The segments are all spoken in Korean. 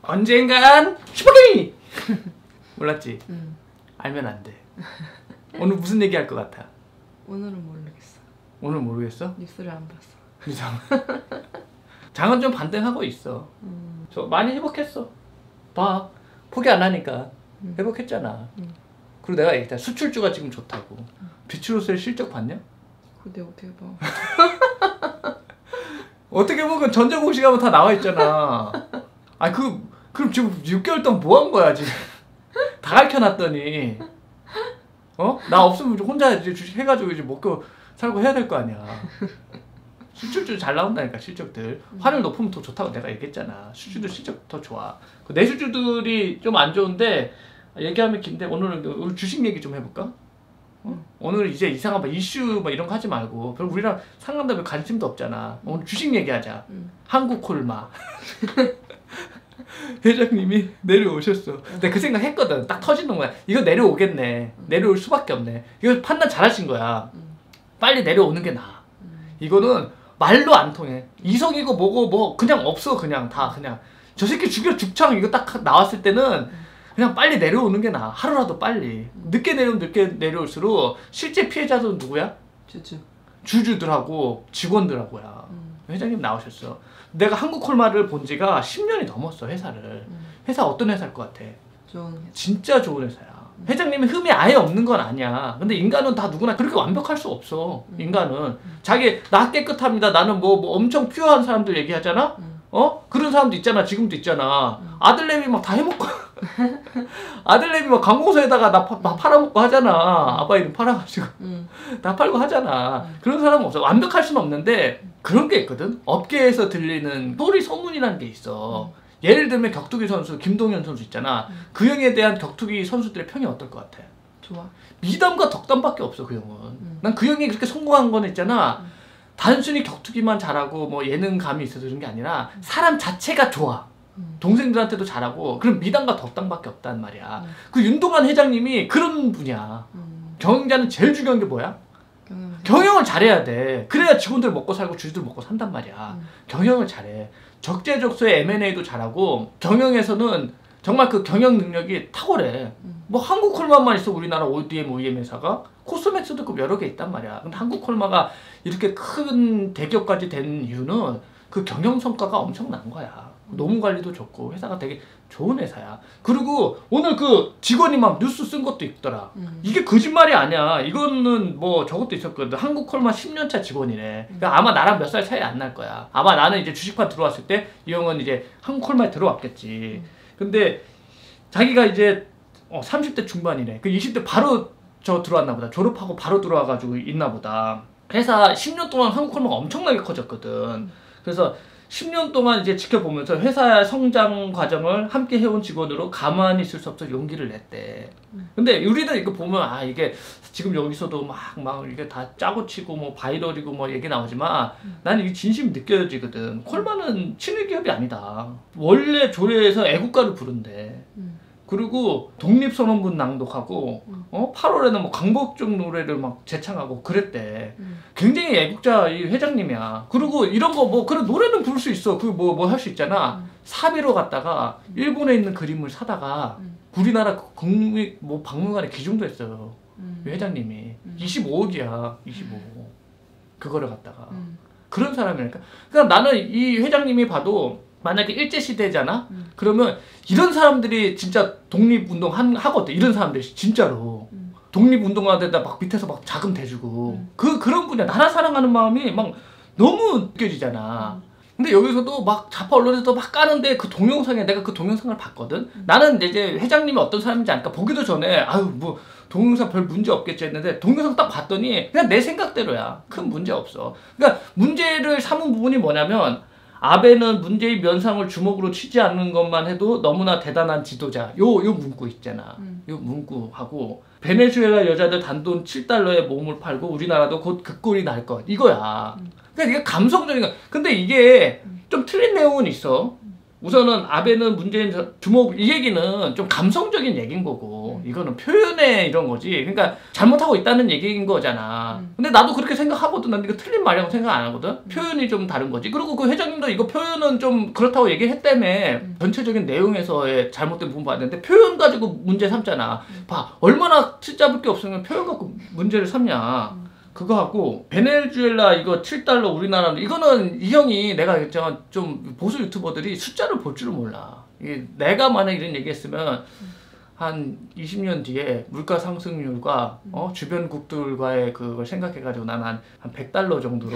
언젠간 슈퍼게이! 몰랐지? 알면 안 돼. 오늘 무슨 얘기 할 것 같아? 오늘은 모르겠어. 오늘 모르겠어? 뉴스를 안 봤어. 장은 좀 반등하고 있어. 저 많이 회복했어. 봐. 포기 안 하니까 회복했잖아. 그리고 내가 얘기했잖아. 수출주가 지금 좋다고. 비추로스의 실적 봤냐? 그거 어떻게 봐. 어떻게 보면 전자공시 가면 다 나와 있잖아. 아 그럼 지금 6개월 동안 뭐 한 거야 지금? 다 가르쳐놨더니 나 없으면 혼자 이제 주식 해가지고 이제 먹고 살고 해야 될 거 아니야. 수출주 잘 나온다니까 실적들. 환율 높으면 더 좋다고 내가 얘기했잖아. 수출도 실적 더 좋아. 그 내수주들이 좀 안 좋은데 얘기하면 긴데 오늘 주식 얘기 좀 해볼까? 오늘 이제 이상한 이슈 이런 거 하지 말고 별로 우리랑 상관도 별 관심도 없잖아. 오늘 주식 얘기하자. 한국콜마 회장님이 내려오셨어. 내가 그 생각 했거든. 딱 터지는 거야. 이거 내려오겠네. 내려올 수밖에 없네. 이거 판단 잘하신 거야. 빨리 내려오는 게 나아. 이거는 말로 안 통해. 이성이고 뭐고 뭐 그냥 없어. 그냥 다 그냥 저 새끼 죽여 죽창 이거 딱 나왔을 때는 그냥 빨리 내려오는 게 나아. 하루라도 빨리. 늦게 내려오면 늦게 내려올수록 실제 피해자들은 누구야? 주주들하고 직원들하고야. 회장님 나오셨어. 내가 한국콜마를 본 지가 10년이 넘었어. 회사를. 회사 어떤 회사일 것 같아? 좋은 회사. 진짜 좋은 회사야. 회장님이 흠이 아예 없는 건 아니야. 근데 인간은 다 누구나 그렇게 완벽할 수 없어. 인간은 자기 나 깨끗합니다. 나는 뭐 엄청 퓨어한 사람들 얘기하잖아. 그런 사람도 있잖아. 지금도 있잖아. 아들내미 막 다 해먹고 아들내미 막 관공서에다가 나 팔아먹고 하잖아. 아빠 이름 팔아가지고 다 팔고 하잖아. 그런 사람은 없어. 완벽할 수는 없는데 그런 게 있거든. 업계에서 들리는 소리 소문이라는 게 있어. 예를 들면 격투기 선수 김동현 선수 있잖아. 그 형에 대한 격투기 선수들의 평이 어떨 것 같아? 좋아. 미담과 덕담밖에 없어. 그 형은. 난 그 형이 그렇게 성공한 건 있잖아. 단순히 격투기만 잘하고 뭐 예능감이 있어서 그런 게 아니라 사람 자체가 좋아. 동생들한테도 잘하고 그럼 미담과 덕담밖에 없단 말이야. 그 윤동환 회장님이 그런 분이야. 경영자는 제일 중요한 게 뭐야? 경영을 잘해야 돼. 그래야 직원들 먹고 살고 주주들 먹고 산단 말이야. 경영을 잘해. 적재적소에 M&A도 잘하고 경영에서는 정말 그 경영 능력이 탁월해. 뭐 한국콜마만 있어. 우리나라 ODM, OEM 회사가 코스맥스도 그 여러 개 있단 말이야. 근데 한국콜마가 이렇게 큰 대기업까지 된 이유는 그 경영 성과가 엄청난 거야. 노무 관리도 좋고 회사가 되게 좋은 회사야. 그리고 오늘 그 직원이 막 뉴스 쓴 것도 있더라. 이게 거짓말이 아니야. 이거는 뭐 저것도 있었거든. 한국콜마 10년차 직원이래. 그러니까 아마 나랑 몇 살 차이 안 날 거야. 아마 나는 이제 주식판 들어왔을 때 이 형은 이제 한국콜마에 들어왔겠지. 근데 자기가 이제 30대 중반이래. 그 20대 바로 들어왔나 보다. 졸업하고 바로 들어와가지고 있나 보다. 회사 10년 동안 한국콜마가 엄청나게 커졌거든. 그래서 10년 동안 이제 지켜보면서 회사의 성장 과정을 함께 해온 직원으로 가만히 있을 수 없어 용기를 냈대. 근데 우리는 이거 보면 이게 지금 여기서도 막 이게 다 짜고 치고 뭐 바이럴이고 뭐 얘기 나오지만 나는 이게 진심이 느껴지거든. 콜마는 친일 기업이 아니다. 원래 조례에서 애국가를 부른대. 그리고 독립선언문 낭독하고 8월에는 뭐 강복종 노래를 막 재창하고 그랬대. 굉장히 애국자 이 회장님이야. 그리고 이런 거 뭐 그런 노래는 부를 수 있어. 그 뭐 할 수 있잖아. 사비로 갔다가 일본에 있는 그림을 사다가 우리나라 국립 뭐 박물관에 기증도 했어요. 회장님이 25억이야. 25억. 그거를 갖다가 그런 사람이니까. 그러니까 나는 이 회장님이 봐도 만약에 일제시대잖아? 그러면 이런 사람들이 진짜 독립운동 하거든. 이런 사람들이 진짜로. 독립운동하다가 막 밑에서 막 자금 대주고. 그런 분이야. 나라 사랑하는 마음이 막 너무 느껴지잖아. 근데 여기서도 막 좌파 언론에서도 막 까는데 그 동영상에 내가 그 동영상을 봤거든? 나는 이제 회장님이 어떤 사람인지 아니까 보기도 전에 뭐 동영상 별 문제 없겠지 했는데 동영상 딱 봤더니 그냥 내 생각대로야. 큰 문제 없어. 그러니까 문제를 삼은 부분이 뭐냐면 아베는 문재인 면상을 주먹으로 치지 않는 것만 해도 너무나 대단한 지도자. 요 문구 있잖아. 요 문구하고 베네수엘라 여자들 단돈 7달러에 몸을 팔고 우리나라도 곧 그 꼴이 날 것. 이거야. 그러니까 이게 감성적인 거. 근데 이게 좀 틀린 내용은 있어. 우선은 아베는 문재인 주목 이 얘기는 좀 감성적인 얘기인 거고 이거는 표현의 이런 거지. 그러니까 잘못하고 있다는 얘기인 거잖아. 근데 나도 그렇게 생각하거든. 난 이거 틀린 말이라고 생각 안 하거든. 표현이 좀 다른 거지. 그리고 그 회장님도 이거 표현은 좀 그렇다고 얘기했다며. 전체적인 내용에서의 잘못된 부분 봤는데 표현 가지고 문제 삼잖아. 봐, 얼마나 트잡을 게 없으면 표현 갖고 문제를 삼냐. 그거 하고 베네수엘라 이거 7달러 우리나라는 이거는 이 형이 내가 했잖아. 좀 보수 유튜버들이 숫자를 볼 줄을 몰라. 이게 내가 만약 이런 얘기했으면 한 20년 뒤에 물가 상승률과 주변국들과의 그걸 생각해가지고 난 한 100달러 정도로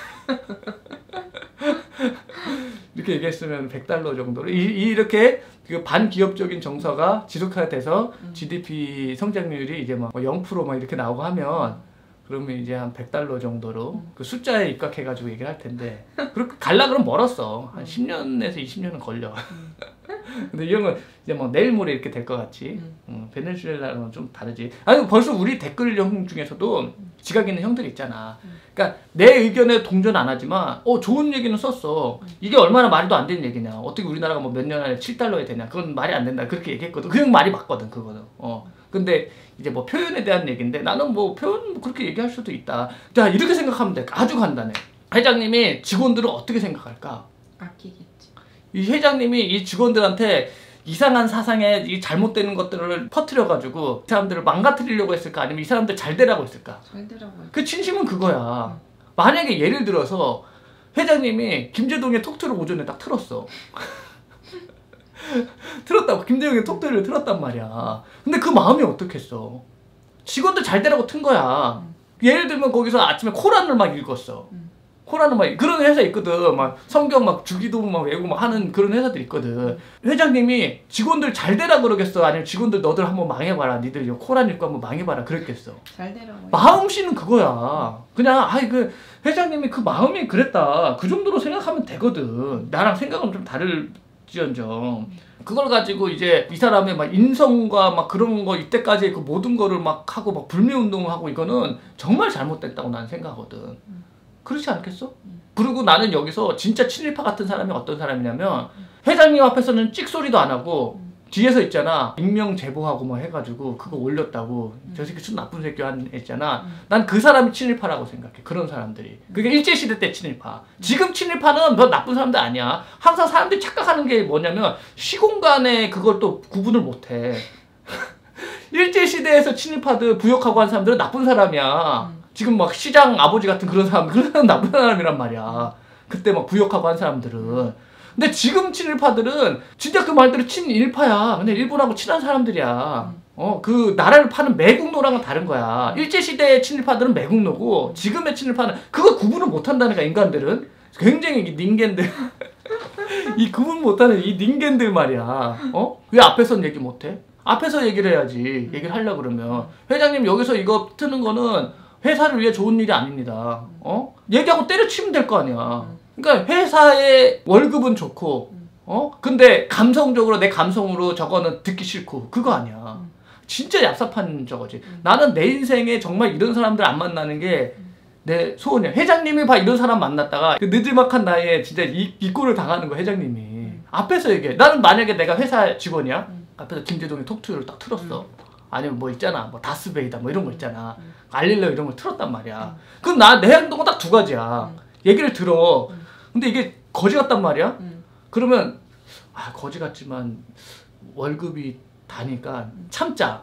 이렇게 얘기했으면 100달러 정도로 이렇게 그 반기업적인 정서가 지속화돼서 GDP 성장률이 이제 막 0% 막 이렇게 나오고 하면 그러면 이제 한 100달러 정도로 그 숫자에 입각해가지고 얘기를 할 텐데 그렇게 갈라 그러면 멀었어. 한 10년에서 20년은 걸려. 근데 이 형은 이제 막 내일 모레 이렇게 될 것 같지. 베네수엘라는 좀 다르지. 아니 벌써 우리 댓글형 중에서도 지각 있는 형들이 있잖아. 그러니까 내 의견에 동전 안 하지만 좋은 얘기는 썼어. 이게 얼마나 말도 안 되는 얘기냐. 어떻게 우리나라가 뭐 몇 년 안에 7달러에 되냐. 그건 말이 안 된다. 그렇게 얘기했거든. 그 형 말이 맞거든. 그거는. 근데 이제 뭐 표현에 대한 얘기인데 나는 뭐 표현 그렇게 얘기할 수도 있다. 자, 이렇게 생각하면 돼. 아주 간단해. 회장님이 직원들을 어떻게 생각할까? 아끼겠지. 이 회장님이 이 직원들한테 이상한 사상에 이 잘못되는 것들을 퍼뜨려가지고 이 사람들을 망가뜨리려고 했을까? 아니면 이 사람들 잘 되라고 했을까? 잘 되라고. 그 진심은 그거야. 만약에 예를 들어서 회장님이 김제동의 톡투를 오전에 딱 틀었어. 틀었다고. 김대영의 톡투를 틀었단 말이야. 근데 그 마음이 어떻겠어? 직원들 잘 되라고 튼 거야. 예를 들면 거기서 아침에 코란을 막 읽었어. 코란을 막 그런 회사 있거든. 막 성경 막 주기도 막 외우고 막 하는 그런 회사들 있거든. 회장님이 직원들 잘 되라 그러겠어? 아니면 직원들 너들 한번 망해봐라. 니들 이거 코란 읽고 한번 망해봐라 그랬겠어? 잘 되라고. 마음씨는 그거야. 그냥 그 회장님이 그 마음이 그랬다. 그 정도로 생각하면 되거든. 나랑 생각은 좀 다를지언정. 그걸 가지고 이제 이 사람의 막 인성과 막 그런 거 이때까지 그 모든 거를 막 하고 막 불매운동을 하고 이거는 정말 잘못됐다고 나는 생각하거든. 그렇지 않겠어? 그리고 나는 여기서 진짜 친일파 같은 사람이 어떤 사람이냐면 회장님 앞에서는 찍소리도 안 하고 뒤에서 있잖아. 익명 제보하고 막 해가지고 그거 올렸다고 저 새끼 좀 나쁜 새끼 했잖아. 난 그 사람이 친일파라고 생각해. 그런 사람들이. 그게 일제시대 때 친일파. 지금 친일파는 너 나쁜 사람들 아니야. 항상 사람들이 착각하는 게 뭐냐면 시공간에 그걸 또 구분을 못해. 일제시대에서 친일파들 부역하고 한 사람들은 나쁜 사람이야. 지금 막 시장 아버지 같은 그런 사람 나쁜 사람이란 말이야. 그때 막 부역하고 한 사람들은. 근데 지금 친일파들은 진짜 그 말대로 친일파야. 근데 일본하고 친한 사람들이야. 그 나라를 파는 매국노랑은 다른 거야. 일제시대의 친일파들은 매국노고 지금의 친일파는 그거 구분을 못한다니까. 인간들은 굉장히 닌겐들 이 구분 못하는 이 닌겐들 말이야. 왜 앞에선 얘기 못해? 앞에서 얘기를 해야지. 얘기를 하려고 그러면 회장님 여기서 이거 트는 거는 회사를 위해 좋은 일이 아닙니다. 얘기하고 때려치면 될 거 아니야. 그러니까 회사의 월급은 좋고 근데 감성적으로 내 감성으로 저거는 듣기 싫고 그거 아니야. 진짜 얍삽한 저거지. 나는 내 인생에 정말 이런 사람들 안 만나는 게 내 소원이야. 회장님이 봐 이런 사람 만났다가 그 느지막한 나이에 진짜 이 꼴을 당하는 거야. 회장님이 앞에서 얘기해. 나는 만약에 내가 회사 직원이야. 앞에서 김제동의 톡투유를 딱 틀었어. 아니면 뭐 있잖아. 뭐 다스베이다 뭐 이런 거 있잖아. 알릴러 이런 걸 틀었단 말이야. 그럼 내 행동은 딱 두 가지야. 얘기를 들어. 근데 이게 거지 같단 말이야? 그러면 거지 같지만 월급이 다니까 참자.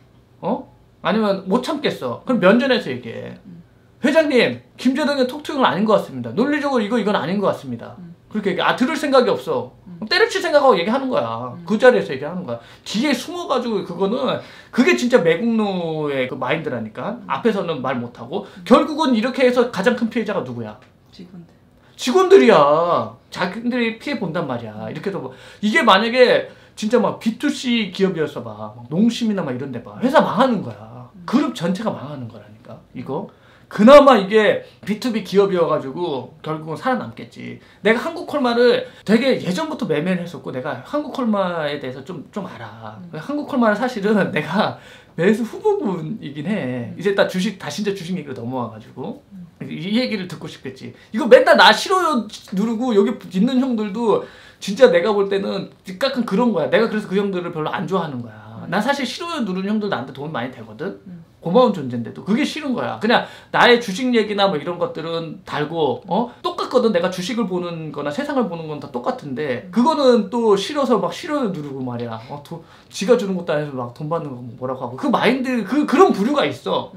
아니면 못 참겠어. 그럼 면전에서 얘기해. 회장님, 김제동의 톡투유는 아닌 것 같습니다. 논리적으로 이건 아닌 것 같습니다. 그렇게 얘기해. 들을 생각이 없어. 때려칠 생각하고 얘기하는 거야. 그 자리에서 얘기하는 거야. 뒤에 숨어가지고 그게 진짜 매국노의 그 마인드라니까. 앞에서는 말 못하고. 결국은 이렇게 해서 가장 큰 피해자가 누구야? 직원들이야. 자기들이 피해 본단 말이야. 이렇게 해서 이게 만약에 진짜 막 B2C 기업이었어 봐. 막 농심이나 막 이런 데 봐. 회사 망하는 거야. 그룹 전체가 망하는 거라니까. 이거. 그나마 이게 B2B 기업이어가지고 결국은 살아남겠지. 내가 한국콜마를 되게 예전부터 매매를 했었고 내가 한국콜마에 대해서 좀 알아. 한국콜마는 사실은 내가 매수 후보군이긴 해. 이제 딱 진짜 주식 얘기로 넘어와가지고 이 얘기를 듣고 싶겠지. 이거 맨날 나 싫어요 누르고 여기 있는 형들도 진짜 내가 볼 때는 약간 그런 거야. 내가 그래서 그 형들을 별로 안 좋아하는 거야. 난 사실 싫어요 누르는 형들 나한테 도움이 많이 되거든. 고마운 존재인데도 그게 싫은 거야. 그냥 나의 주식 얘기나 뭐 이런 것들은 달고 똑같거든. 내가 주식을 보는 거나 세상을 보는 건 다 똑같은데 그거는 또 싫어서 막 싫어요 누르고 말이야. 지가 주는 것도 아니고 막 돈 받는 거 뭐라고 하고 그 마인드 그런 부류가 있어.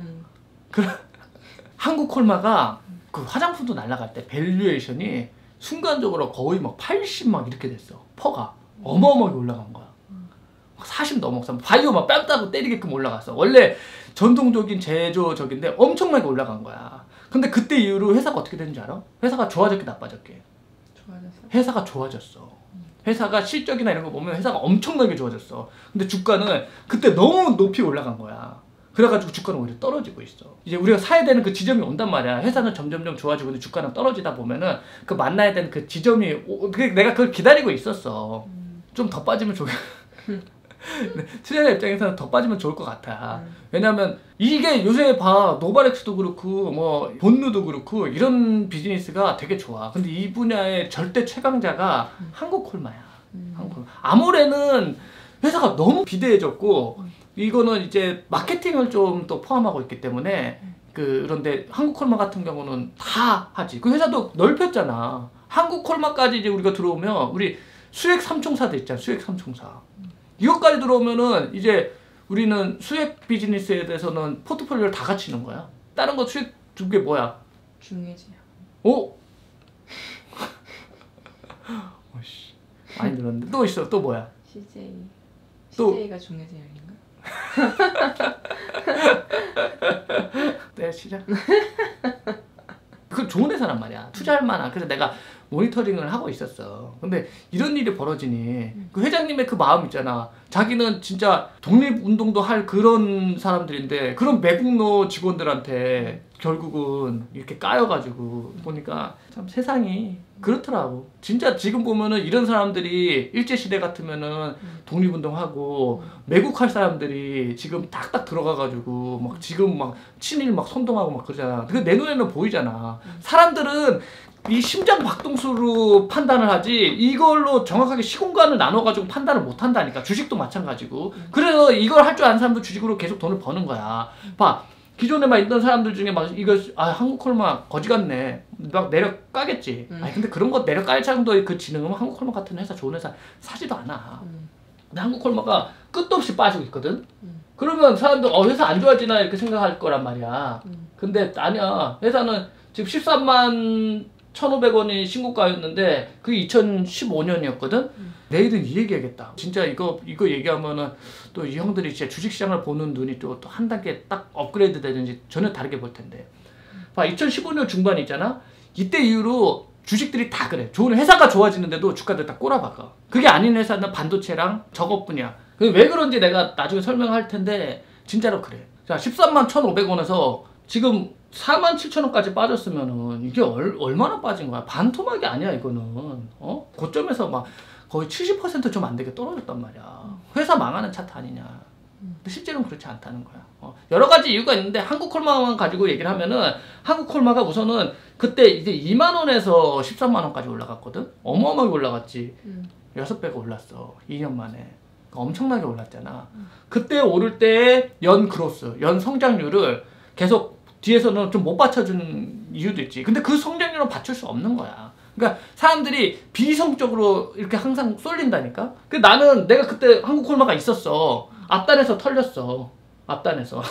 한국 콜마가 그 화장품도 날라갈 때 밸류에이션이 순간적으로 거의 막 80 막 이렇게 됐어. 퍼가 어마어마하게 올라간 거야. 40 넘었어. 바이오 막 뺨 따고 때리게끔 올라갔어. 원래 전통적인 제조적인데 엄청나게 올라간 거야. 근데 그때 이후로 회사가 어떻게 되는지 알아? 회사가 좋아졌게 나빠졌게? 좋아졌어? 회사가 좋아졌어. 회사가 실적이나 이런 거 보면 회사가 엄청나게 좋아졌어. 근데 주가는 그때 너무 높이 올라간 거야. 그래가지고 주가는 오히려 떨어지고 있어. 이제 우리가 사야 되는 그 지점이 온단 말이야. 회사는 점점점 좋아지고 근데 주가는 떨어지다 보면은 그 만나야 되는 그 지점이 내가 그걸 기다리고 있었어. 좀 더 빠지면 좋겠 투자자 입장에서는 더 빠지면 좋을 것 같아. 왜냐면 이게 요새 봐 노바렉스도 그렇고 뭐 본누도 그렇고 이런 비즈니스가 되게 좋아. 근데 이 분야의 절대 최강자가 한국콜마야. 한국콜마. 아모레는 회사가 너무 비대해졌고 이거는 이제 마케팅을 좀 또 포함하고 있기 때문에 그런데 한국콜마 같은 경우는 다 하지. 그 회사도 넓혔잖아. 한국콜마까지 이제 우리가 들어오면 우리 수액 삼총사도 있잖아. 수액 삼총사. 이것까지 들어오면은 이제 우리는 수액 비즈니스에 대해서는 포트폴리오를 다 갖추는 거야. 다른 거 수액 두 개 뭐야? 중해제야. 오? 오씨 많이 들었는데 또 있어. 또 뭐야? CJ. 또 CJ가 중해제 아닌가? 네 시작. 그 좋은 회사란 말이야. 투자할 만한. 그래서 내가 모니터링을 하고 있었어. 근데 이런 일이 벌어지니 그 회장님의 그 마음 있잖아. 자기는 진짜 독립운동도 할 그런 사람들인데 그런 매국노 직원들한테 결국은 이렇게 까여가지고 보니까 참 세상이 그렇더라고. 진짜 지금 보면은 이런 사람들이 일제시대 같으면은 독립운동하고 매국할 사람들이 지금 딱딱 들어가가지고 막 지금 막 친일 막 선동하고 막 그러잖아. 그게 내 눈에는 보이잖아. 사람들은 이 심장 박동수로 판단을 하지 이걸로 정확하게 시공간을 나눠가지고 판단을 못 한다니까. 주식도 마찬가지고. 그래서 이걸 할 줄 아는 사람도 주식으로 계속 돈을 버는 거야. 봐. 기존에 막 있던 사람들 중에 막 이거 한국콜마 거지 같네 막 내려 까겠지. 아니 근데 그런 거 내려 깔 정도의 그 지능은 한국콜마 같은 회사 좋은 회사 사지도 않아. 근데 한국콜마가 끝도 없이 빠지고 있거든. 그러면 사람들 회사 안 좋아지나 이렇게 생각할 거란 말이야. 근데 아니야. 회사는 지금 13만 1,500원이 신고가였는데 그게 2015년이었거든. 내일은 이 얘기하겠다. 진짜 이거 얘기하면은 또 이 형들이 진짜 주식시장을 보는 눈이 또 한 단계 딱 업그레이드 되는지 전혀 다르게 볼 텐데. 봐, 2015년 중반 있잖아. 이때 이후로 주식들이 다 그래. 좋은 회사가 좋아지는데도 주가들 다 꼬라박아. 그게 아닌 회사는 반도체랑 저것뿐이야. 왜 그런지 내가 나중에 설명할 텐데 진짜로 그래. 자, 13만 1,500원에서 지금 47,000원까지 빠졌으면은 이게 얼마나 빠진 거야? 반토막이 아니야 이거는. 고점에서 막 거의 70% 좀 안 되게 떨어졌단 말이야. 회사 망하는 차트 아니냐. 근데 실제로는 그렇지 않다는 거야. 여러 가지 이유가 있는데 한국콜마만 가지고 얘기를 하면은 한국콜마가 우선은 그때 이제 2만 원에서 13만 원까지 올라갔거든. 어마어마하게 올라갔지. 6배가 올랐어. 2년 만에. 엄청나게 올랐잖아. 그때 오를 때 연 그로스, 연 성장률을 계속 뒤에서는 좀 못 받쳐주는 이유도 있지. 근데 그 성장률은 받칠 수 없는 거야. 그러니까 사람들이 비이성적으로 이렇게 항상 쏠린다니까. 나는 내가 그때 한국콜마가 있었어. 앞단에서 털렸어. 앞단에서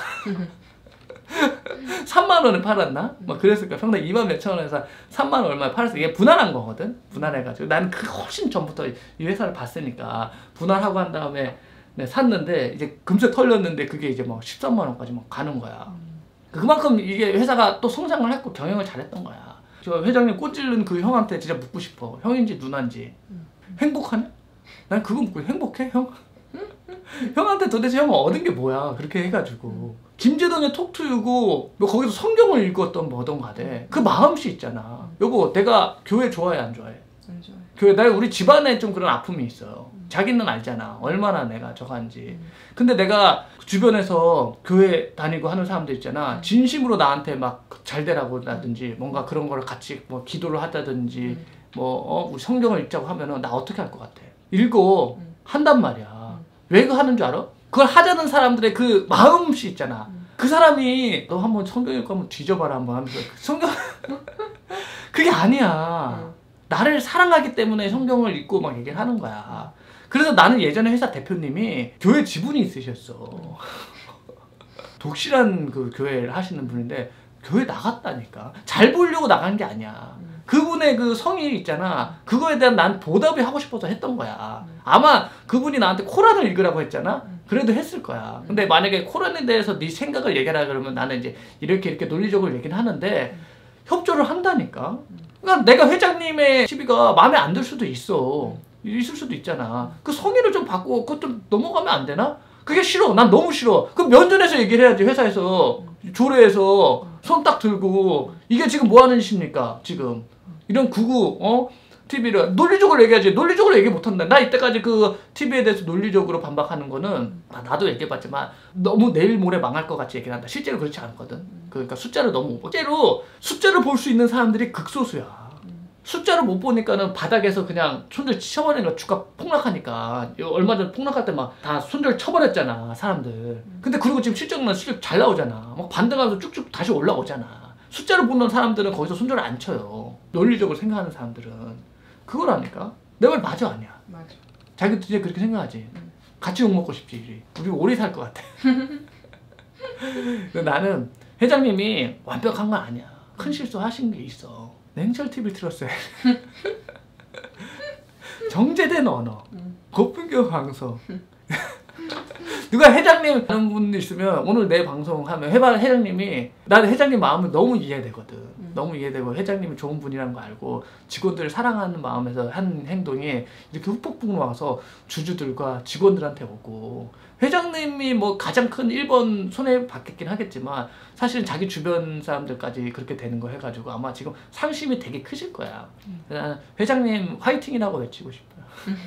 3만 원에 팔았나? 막 그랬을까. 평당 2만 몇천 원에서 3만 원 얼마에 팔았어. 이게 분할한 거거든. 분할해가지고 나는 그 훨씬 전부터 이 회사를 봤으니까 분할하고 한 다음에 샀는데 이제 금세 털렸는데 그게 이제 막 13만 원까지 막 가는 거야. 그만큼 이게 회사가 또 성장을 했고 경영을 잘했던 거야. 저 회장님 꼰질른 그 형한테 진짜 묻고 싶어. 형인지 누나인지. 행복하냐? 난 그거 묻고 행복해 형? 형한테 도대체 형은 얻은 게 뭐야? 그렇게 해가지고 김재동의 톡투유고 뭐 거기서 성경을 읽었던 뭐든 가대. 그 마음씨 있잖아. 여보 내가 교회 좋아해 안 좋아해? 안 좋아해. 교회 우리 집안에 좀 그런 아픔이 있어요. 자기는 알잖아. 얼마나 내가 저간지. 근데 내가 주변에서 교회 다니고 하는 사람들 있잖아. 진심으로 나한테 막 잘 되라고라든지 뭔가 그런 거를 같이 뭐 기도를 하다든지 우리 성경을 읽자고 하면은 나 어떻게 할 것 같아? 읽어 한단 말이야. 왜 그거 하는 줄 알아? 그걸 하자는 사람들의 그 마음씨 있잖아. 그 사람이 너 한번 성경 읽고 한번 뒤져봐라 한번 하면서 성경 그게 아니야. 나를 사랑하기 때문에 성경을 읽고 막 얘기를 하는 거야. 그래서 나는 예전에 회사 대표님이 교회 지분이 있으셨어. 독실한 그 교회를 하시는 분인데 교회 나갔다니까. 잘 보이려고 나간 게 아니야. 그분의 그 성의 있잖아. 그거에 대한 난 보답이 하고 싶어서 했던 거야. 아마 그분이 나한테 코란을 읽으라고 했잖아. 그래도 했을 거야. 근데 만약에 코란에 대해서 네 생각을 얘기하라 그러면 나는 이제 이렇게 논리적으로 얘기는 하는데 협조를 한다니까. 그러니까 내가 회장님의 시비가 마음에 안 들 수도 있어. 있을 수도 있잖아. 그 성의를 좀 바꾸고 그것도 넘어가면 안 되나? 그게 싫어. 난 너무 싫어. 그럼 면전에서 얘기를 해야지. 회사에서 조례에서 손 딱 들고 이게 지금 뭐 하는 짓입니까? 지금 이런 구구 TV를 논리적으로 얘기하지. 논리적으로 얘기 못한다. 나 이때까지 그 TV에 대해서 논리적으로 반박하는 거는 나도 얘기해봤지만 너무 내일 모레 망할 것 같이 얘기를 한다. 실제로 그렇지 않거든. 그러니까 숫자를 너무 실제로 숫자를 볼 수 있는 사람들이 극소수야. 숫자를 못 보니까는 바닥에서 그냥 손절 쳐버리니까 주가 폭락하니까. 얼마 전에 폭락할 때 막 다 손절 쳐버렸잖아 사람들. 근데 그리고 지금 실적 잘 나오잖아. 막 반등하면서 쭉쭉 다시 올라오잖아. 숫자를 보는 사람들은 거기서 손절을 안 쳐요. 논리적으로 생각하는 사람들은 그거라니까. 내 말 맞아 아니야? 맞아. 자기도 이제 그렇게 생각하지. 같이 욕 먹고 싶지. 우리 오래 살 것 같아. 근데 나는 회장님이 완벽한 건 아니야. 큰 실수 하신 게 있어. 냉철 TV 틀었어요. 정제된 언어, 고품격 방송. 누가 회장님 하는 분 있으면 오늘 내 방송 하면 회장님이 나는 회장님 마음을 너무 이해되거든. 너무 이해되고 회장님이 좋은 분이라는 거 알고 직원들을 사랑하는 마음에서 한 행동이 이렇게 후폭풍 와서 주주들과 직원들한테 오고 회장님이 뭐 가장 큰 1번 손해받겠긴 하겠지만 사실은 자기 주변 사람들까지 그렇게 되는 거 해가지고 아마 지금 상심이 되게 크실 거야. 나는 회장님 화이팅이라고 외치고 싶어요.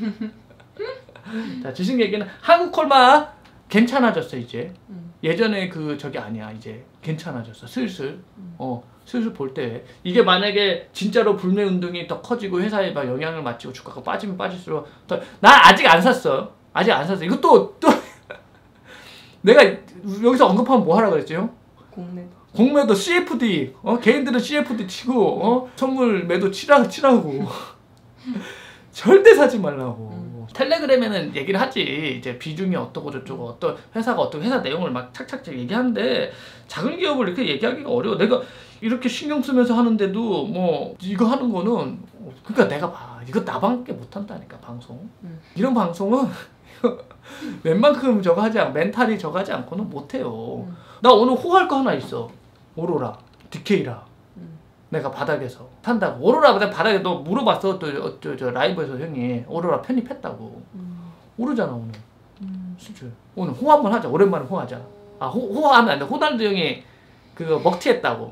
자, 주식 얘기는 한국콜마 괜찮아졌어 이제. 예전에 그 저기 아니야. 이제 괜찮아졌어 슬슬. 슬슬 볼 때 이게 만약에 진짜로 불매 운동이 더 커지고 회사에 막 영향을 미치고 주가가 빠지면 빠질수록 더. 난 아직 안 샀어. 아직 안 샀어. 이거 또 내가 여기서 언급하면 뭐 하라 그랬죠? 공매도 CFD. 개인들은 CFD 치고 선물 매도 치라고. 절대 사지 말라고. 텔레그램에는 얘기를 하지. 이제 비중이 어떻고 저쩌고 어떤 회사가 어떤 회사 내용을 막 착착착 얘기하는데 작은 기업을 이렇게 얘기하기가 어려워. 내가 이렇게 신경 쓰면서 하는데도 뭐 이거 하는 거는 그러니까 내가 봐. 이거 나밖에 못한다니까 방송. 이런 방송은 웬만큼 저거 하지 않고 멘탈이 저거 하지 않고는 못해요. 나 오늘 호할 거 하나 있어. 오로라, DK라. 내가 바닥에서 산다고. 오로라 바닥에 너 물어봤어. 또 저 라이브에서 형이 오로라 편입했다고. 오르잖아 오늘. 수출. 오늘 호 한번 하자. 오랜만에 호하자. 아 호하면 안 돼. 호날두 형이 그거 먹튀했다고.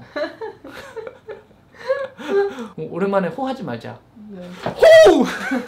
오랜만에 호하지 말자. 네. 호!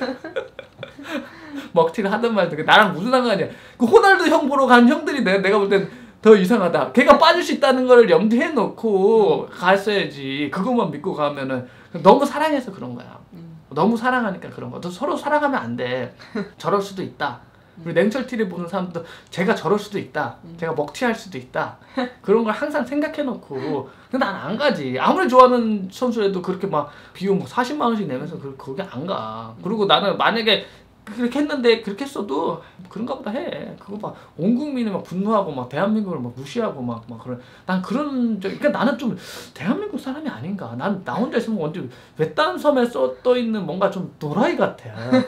먹튀를 하든 말든 나랑 무슨 상관이야. 그 호날두 형 보러 간 형들이 내가 볼 땐 더 이상하다. 걔가 빠질 수 있다는 걸 염두에 놓고 갔어야지. 그것만 믿고 가면은 너무 사랑해서 그런 거야. 너무 사랑하니까 그런 거야. 서로 사랑하면 안 돼. 저럴 수도 있다. 우리 냉철 TV를 보는 사람도 제가 저럴 수도 있다. 제가 먹튀할 수도 있다. 그런 걸 항상 생각해 놓고. 근데 난 안 가지. 아무리 좋아하는 선수라도 그렇게 막 비용 뭐 40만 원씩 내면서 거기 안 가. 그리고 나는 만약에 그렇게 했는데 그렇게 했어도 그런가 보다 해. 그거 막 온 국민이 막 분노하고 막 대한민국을 막 무시하고 막 그런. 난 그런 그러니까 나는 좀 대한민국 사람이 아닌가. 난 나 혼자 있으면 언제 외딴 섬에 떠 있는 뭔가 좀 도라이 같아.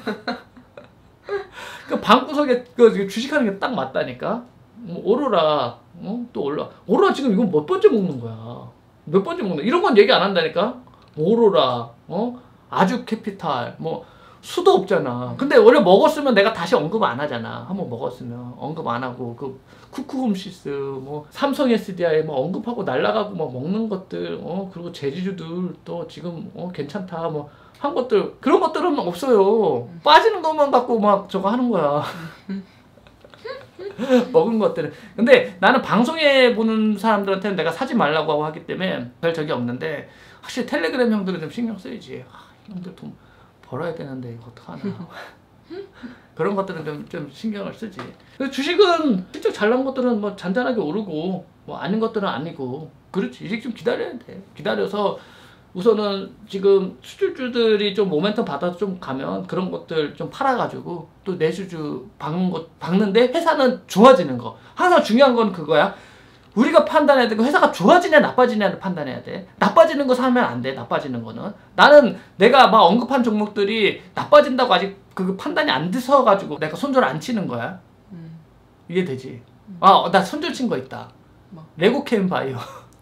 그 방구석에 그 주식하는 게 딱 맞다니까. 오로라 또 오로라 지금 이건 몇 번째 먹는 거야. 몇 번째 먹는 이런 건 얘기 안 한다니까. 오로라 아주 캐피탈 뭐 수도 없잖아. 근데 원래 먹었으면 내가 다시 언급 안 하잖아. 한번 먹었으면 언급 안 하고 그 쿠쿠홈시스 뭐 삼성 SDI 뭐 언급하고 날라가고 막 먹는 것들 그리고 제주주들 또 지금 괜찮다 뭐 한 것들 그런 것들은 없어요. 빠지는 것만 갖고 막 저거 하는 거야. 먹은 것들은. 근데 나는 방송에 보는 사람들한테는 내가 사지 말라고 하고 하기 때문에 별 적이 없는데, 확실히 텔레그램 형들은 좀 신경 쓰이지. 형들 돈 벌어야 되는데 이거 어떡하나. 그런 것들은 좀 신경을 쓰지. 주식은 실적 잘 나온 것들은 뭐 잔잔하게 오르고 뭐 아닌 것들은 아니고 그렇지. 이제 좀 기다려야 돼. 기다려서 우선은 지금 수출주들이 좀 모멘텀 받아서 좀 가면 그런 것들 좀 팔아가지고 또 내수주 박는데 회사는 좋아지는 거. 항상 중요한 건 그거야. 우리가 판단해야 되고 회사가 좋아지냐 나빠지냐를 판단해야 돼. 나빠지는 거 사면 안 돼. 나빠지는 거는. 나는 내가 막 언급한 종목들이 나빠진다고 아직 그 판단이 안 돼서가지고 내가 손절 안 치는 거야. 이해되지? 나 손절 친 거 있다. 뭐? 레고캠 바이오.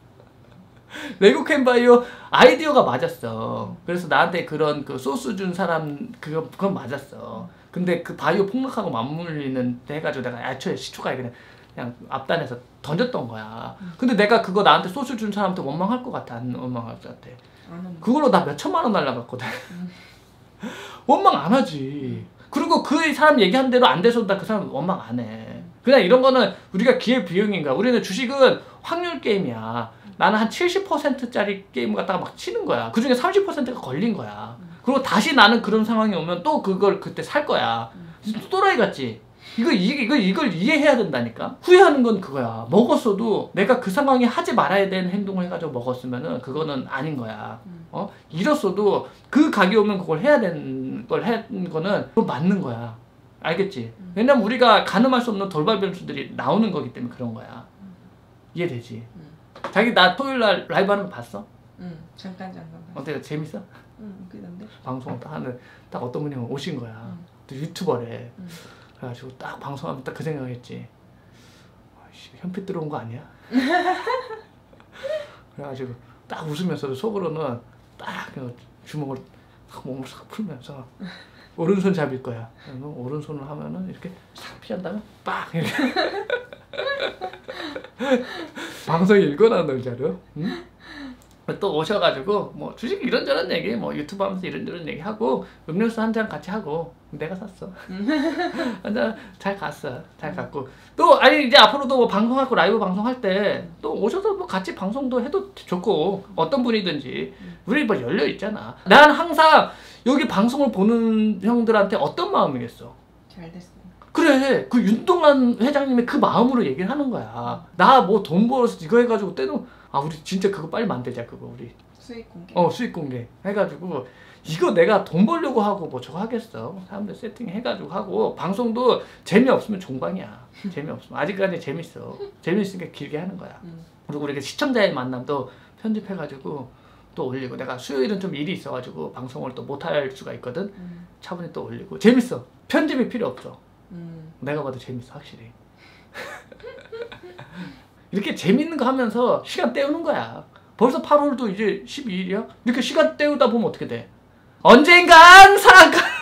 레고캠 바이오 아이디어가 맞았어. 그래서 나한테 그런 그 소스 준 사람 그건 맞았어. 근데 그 바이오 폭락하고 맞물리는 데 해가지고 내가 애초에 시초가 그냥 앞단에서 던졌던 거야. 근데 내가 그거 나한테 소스 준 사람한테 원망할 것 같아? 안 원망할 것 같아? 그걸로 나 몇 천만 원 날라갔거든. 원망 안 하지. 그리고 그 사람 얘기한 대로 안 돼서 나 그 사람 원망 안 해. 그냥 이런 거는 우리가 기회비용인가. 우리는 주식은 확률 게임이야. 나는 한 70%짜리 게임을 갖다가 막 치는 거야. 그 중에 30%가 걸린 거야. 그리고 다시 나는 그런 상황이 오면 또 그걸 그때 살 거야. 또 또라이 같지? 이걸 이해해야 된다니까? 후회하는 건 그거야. 먹었어도 내가 그 상황에 하지 말아야 되는 행동을 해가지고 먹었으면은 그거는 아닌 거야. 잃었어도 그 가게 오면 그걸 해야 되는 걸 한 거는 그거 맞는 거야. 알겠지? 왜냐면 우리가 가늠할 수 없는 돌발 변수들이 나오는 거기 때문에 그런 거야. 이해되지? 자기 나 토요일날 라이브 하는 거 봤어? 응, 잠깐. 어때요? 재밌어? 응, 그런데? 방송 딱 하는, 딱 어떤 분이 오신 거야. 또 유튜버래. 그래가지고 딱 방송하면 딱 그 생각했지. 현피 들어온 거 아니야? 그래가지고 딱 웃으면서도 속으로는 딱 주먹을 몸을 싹 풀면서 오른손 잡을 거야. 오른손을 하면은 이렇게 싹 피한 다음에 빡 이렇게. 방송 읽어놔 널 자료. 응? 또 오셔가지고 뭐 주식 이런저런 얘기, 뭐 유튜브 하면서 이런저런 얘기 하고 음료수 한 잔 같이 하고 내가 샀어. 한 잔 잘 갔어. 잘 갔고 또 아니 이제 앞으로도 뭐 방송하고 라이브 방송할 때 또 오셔서 뭐 같이 방송도 해도 좋고 어떤 분이든지 우리 뭐 열려 있잖아. 난 항상 여기 방송을 보는 형들한테 어떤 마음이겠어? 잘 됐어. 그래, 그 윤동환 회장님의 그 마음으로 얘기를 하는 거야. 나 뭐 돈 벌어서 이거 해가지고 때는 우리 진짜 그거 빨리 만들자. 그거 우리 수익 공개. 수익 공개 해가지고 이거 내가 돈 벌려고 하고 뭐 저거 하겠어. 사람들 세팅 해가지고 하고 방송도 재미없으면 종방이야. 재미없으면 아직까지 재밌어. 재밌으니까 길게 하는 거야. 그리고 우리가 시청자의 만남도 편집해가지고 또 올리고 내가 수요일은 좀 일이 있어가지고 방송을 또 못할 수가 있거든. 차분히 또 올리고 재밌어. 편집이 필요 없어. 내가 봐도 재밌어 확실히. 이렇게 재밌는 거 하면서 시간 때우는 거야. 벌써 8월도 이제 12일이야? 이렇게 시간 때우다 보면 어떻게 돼? 언젠간 상한가